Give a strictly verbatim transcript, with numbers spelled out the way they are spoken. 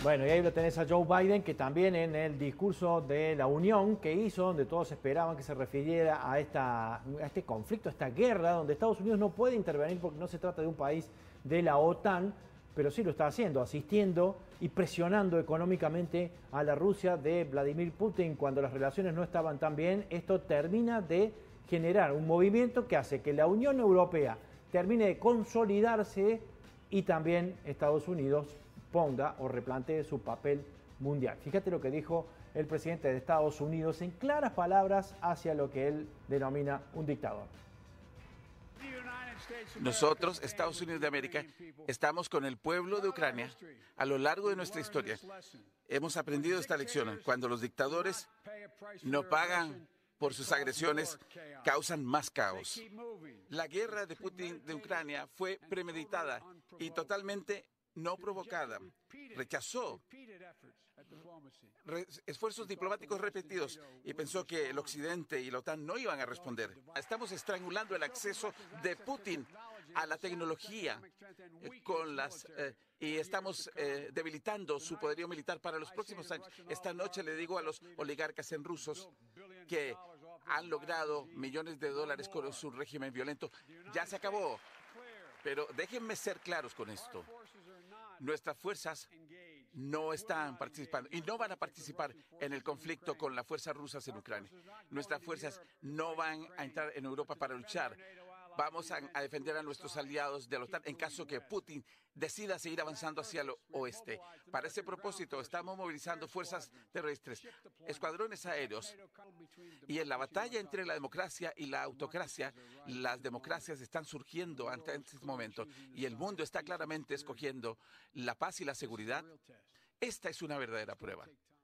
Bueno, y ahí lo tenés a Joe Biden, que también en el discurso de la Unión que hizo, donde todos esperaban que se refiriera a, esta, a este conflicto, a esta guerra, donde Estados Unidos no puede intervenir porque no se trata de un país de la OTAN, pero sí lo está haciendo, asistiendo y presionando económicamente a la Rusia de Vladimir Putin cuando las relaciones no estaban tan bien. Esto termina de generar un movimiento que hace que la Unión Europea termine de consolidarse y también Estados Unidos ponga o replantee su papel mundial. Fíjate lo que dijo el presidente de Estados Unidos en claras palabras hacia lo que él denomina un dictador. Nosotros, Estados Unidos de América, estamos con el pueblo de Ucrania a lo largo de nuestra historia. Hemos aprendido esta lección. Cuando los dictadores no pagan por sus agresiones, causan más caos. La guerra de Putin de Ucrania fue premeditada y totalmente no provocada. Rechazó re esfuerzos diplomáticos repetidos y pensó que el Occidente y la OTAN no iban a responder. Estamos estrangulando el acceso de Putin a la tecnología eh, con las, eh, y estamos eh, debilitando su poderío militar para los próximos años. Esta noche le digo a los oligarcas en rusos que han logrado millones de dólares con su régimen violento. Ya se acabó. Pero déjenme ser claros con esto. Nuestras fuerzas no están participando y no van a participar en el conflicto con las fuerzas rusas en Ucrania. Nuestras fuerzas no van a entrar en Europa para luchar. Vamos a, a defender a nuestros aliados de la OTAN en caso que Putin decida seguir avanzando hacia el oeste. Para ese propósito, estamos movilizando fuerzas terrestres, escuadrones aéreos. Y en la batalla entre la democracia y la autocracia, las democracias están surgiendo ante este momento y el mundo está claramente escogiendo la paz y la seguridad. Esta es una verdadera prueba.